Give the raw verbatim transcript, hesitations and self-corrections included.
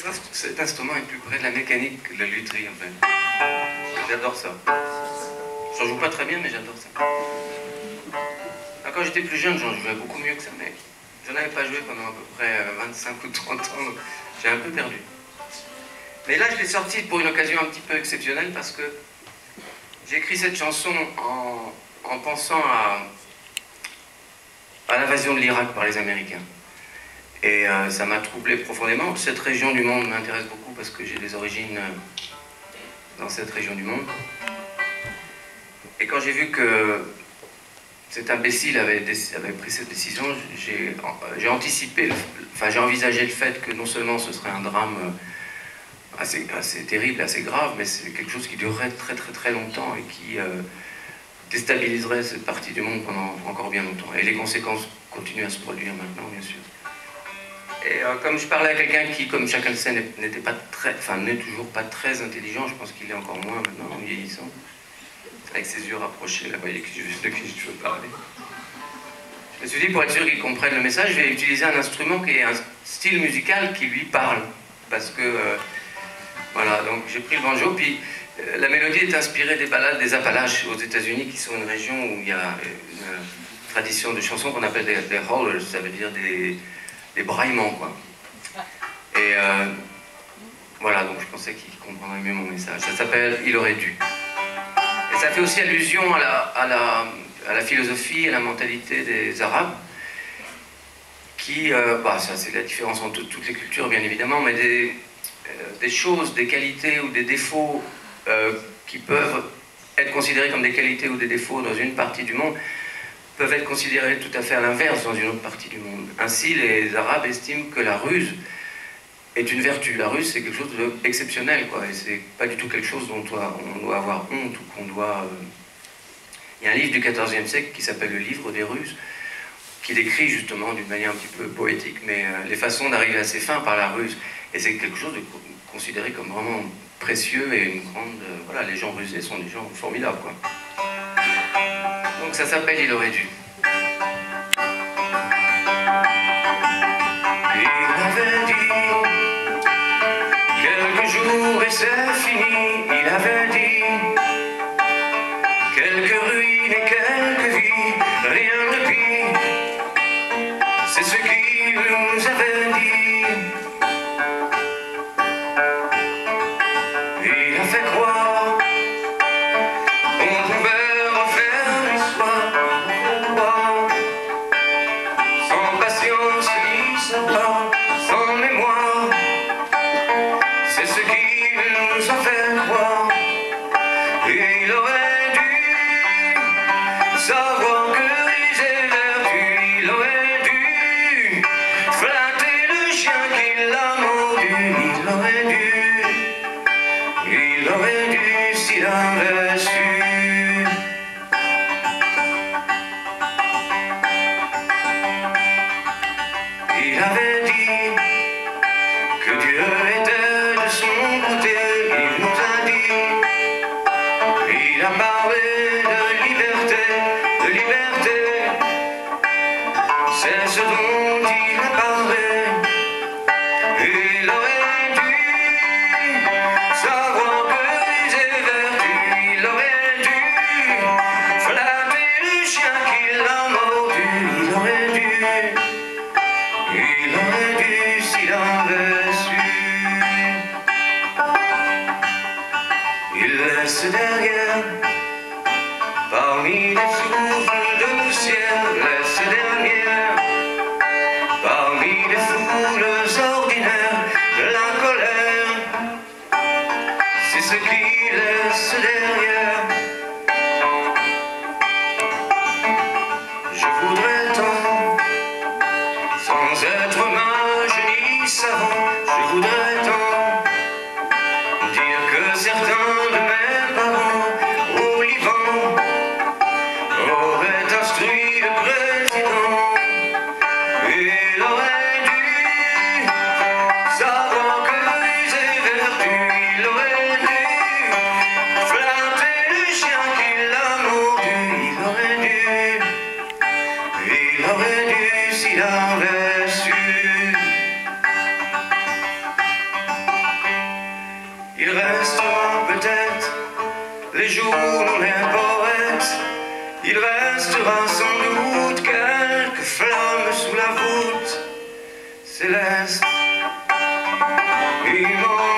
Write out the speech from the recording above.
cet, inst cet instrument est plus près de la mécanique que de la lutherie, en fait. J'adore ça. J'en joue pas très bien, mais j'adore ça. Alors, quand j'étais plus jeune, j'en jouais beaucoup mieux que ça, mais j'en avais pas joué pendant à peu près vingt-cinq ou trente ans, donc j'ai un peu perdu. Mais là, je l'ai sortie pour une occasion un petit peu exceptionnelle, parce que j'ai écrit cette chanson en, en pensant à, à l'invasion de l'Irak par les Américains. Et euh, ça m'a troublé profondément. Cette région du monde m'intéresse beaucoup parce que j'ai des origines dans cette région du monde. Et quand j'ai vu que cet imbécile avait, avait pris cette décision, j'ai anticipé, enfin j'ai envisagé le fait que non seulement ce serait un drame assez, assez terrible, assez grave, mais c'est quelque chose qui durerait très très très longtemps et qui euh, déstabiliserait cette partie du monde pendant encore bien longtemps. Et les conséquences continuent à se produire maintenant, bien sûr. Et euh, comme je parlais à quelqu'un qui, comme chacun le sait, n'était pas très, enfin n'est toujours pas très intelligent, je pense qu'il est encore moins maintenant en vieillissant, avec ses yeux rapprochés, là, vous voyez de qui je veux parler. Je me suis dit, pour être sûr qu'il comprenne le message, je vais utiliser un instrument qui est un style musical qui lui parle, parce que, euh, voilà, donc j'ai pris le banjo, puis euh, la mélodie est inspirée des ballades des Appalaches aux États-Unis, qui sont une région où il y a une tradition de chansons qu'on appelle des, des hollers, ça veut dire des des braillements, quoi. Et euh, voilà, donc je pensais qu'il comprendrait mieux mon message. Ça s'appelle « Il aurait dû ». Et ça fait aussi allusion à la, à la, à la philosophie et à la mentalité des Arabes, qui, euh, bah ça c'est la différence entre toutes les cultures, bien évidemment, mais des, euh, des choses, des qualités ou des défauts euh, qui peuvent être considérés comme des qualités ou des défauts dans une partie du monde, peuvent être considérés tout à fait à l'inverse dans une autre partie du monde. Ainsi, les Arabes estiment que la ruse est une vertu. La ruse, c'est quelque chose d'exceptionnel, quoi, et c'est pas du tout quelque chose dont on doit avoir honte ou qu'on doit... Euh... Il y a un livre du quatorzième siècle qui s'appelle le livre des ruses, qui décrit justement d'une manière un petit peu poétique, mais euh, les façons d'arriver à ses fins par la ruse. Et c'est quelque chose de considéré comme vraiment précieux et une grande... Euh, voilà, les gens rusés sont des gens formidables, quoi. Donc ça s'appelle « Il aurait dû ». Il avait dit quelques jours et c'est fini. Il avait dit quelques ruines et quelques vies, rien de pire. C'est ce qu'il nous avait dit. Il a fait croire on pouvait sans patience ni savoir, sans mémoire, c'est ce qu'il nous a fait croire. Et il aurait dû savoir que riser vertu, il aurait dû flatter le chien qui l'a mordu, il aurait dû, il aurait dû s'il avait su. Il avait dit que Dieu était de son côté, il nous a dit, il a parlé de liberté, de liberté, c'est ce dont il a parlé. Il aurait dû savoir que riser vertu, il aurait dû flatter le chien qui l'a mordu, il aurait dû. Il aurait dû s'il avait su. Il laisse derrière, parmi les souffles de poussière, laisse derrière, parmi les foules ordinaires, la colère. C'est ce qu'il laisse derrière. Je voudrais tant, sans être mage ni savant, je voudrais tant dire que certains de mes parents au Liban auraient pour nous les poètes, il restera sans doute quelques flammes sous la voûte céleste. Il